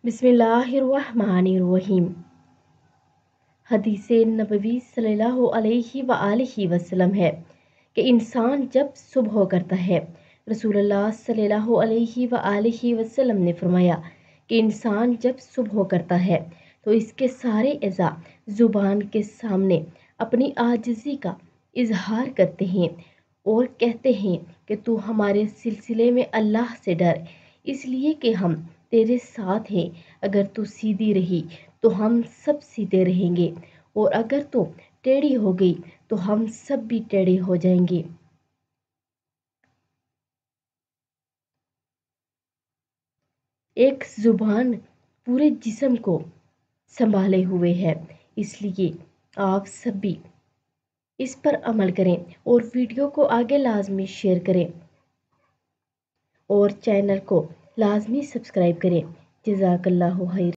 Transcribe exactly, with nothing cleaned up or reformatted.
बिस्मिल्लाहिर्रहमानिर्रहीम। हदीस नबवी सल्लल्लाहु अलैहि वआलिहि वसल्लम है कि इंसान जब सुबह करता है, रसूलुल्लाह सल्लल्लाहु अलैहि वआलिहि वसल्लम ने फरमाया कि इंसान जब सुबह करता है तो इसके सारे अज़ा ज़ुबान के सामने अपनी आजिज़ी का इजहार करते हैं और कहते हैं कि तू हमारे सिलसिले में अल्लाह से डर, इसलिए कि हम तेरे साथ हैं। अगर तू सीधी रही तो हम सब सीधे रहेंगे, और अगर तू टेढ़ी हो गई तो हम सब भी टेढ़े हो जाएंगे। एक जुबान पूरे जिस्म को संभाले हुए है, इसलिए आप सब भी इस पर अमल करें और वीडियो को आगे लाजमी शेयर करें और चैनल को लाजमी सब्सक्राइब करें। जज़ाकल्लाहु खैर।